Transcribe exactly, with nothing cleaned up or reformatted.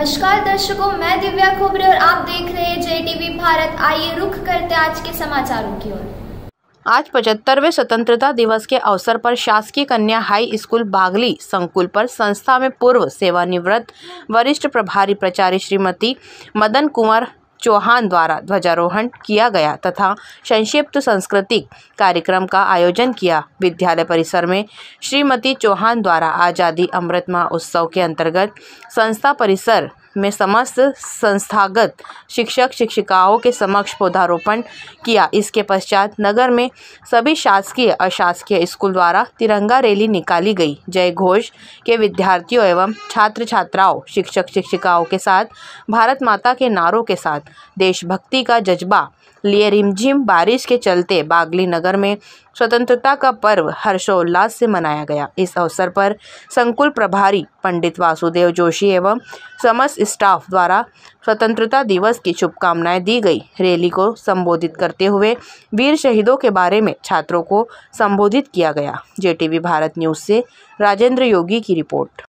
नमस्कार दर्शकों, मैं दिव्या खोबरे और आप देख रहे हैं जे टीवी भारत। आइए रुख करते आज के समाचारों की ओर। आज पचहत्तरवें स्वतंत्रता दिवस के अवसर पर शासकीय कन्या हाई स्कूल बागली संकुल पर संस्था में पूर्व सेवानिवृत्त वरिष्ठ प्रभारी प्राचार्य श्रीमती मदन कुमार चौहान द्वारा ध्वजारोहण किया गया तथा संक्षिप्त सांस्कृतिक कार्यक्रम का आयोजन किया। विद्यालय परिसर में श्रीमती चौहान द्वारा आज़ादी अमृत महोत्सव के अंतर्गत संस्था परिसर में समस्त संस्थागत शिक्षक शिक्षिकाओं के समक्ष पौधारोपण किया। इसके पश्चात नगर में सभी शासकीय अशासकीय स्कूल द्वारा तिरंगा रैली निकाली गई। जय घोष के विद्यार्थियों एवं छात्र छात्राओं शिक्षक शिक्षिकाओं के साथ भारत माता के नारों के साथ देशभक्ति का जज्बा लिए रिमझिम बारिश के चलते बागली नगर में स्वतंत्रता का पर्व हर्षोल्लास से मनाया गया। इस अवसर पर संकुल प्रभारी पंडित वासुदेव जोशी एवं समस्त स्टाफ द्वारा स्वतंत्रता दिवस की शुभकामनाएं दी गई। रैली को संबोधित करते हुए वीर शहीदों के बारे में छात्रों को संबोधित किया गया। जे टीवी भारत न्यूज़ से राजेंद्र योगी की रिपोर्ट।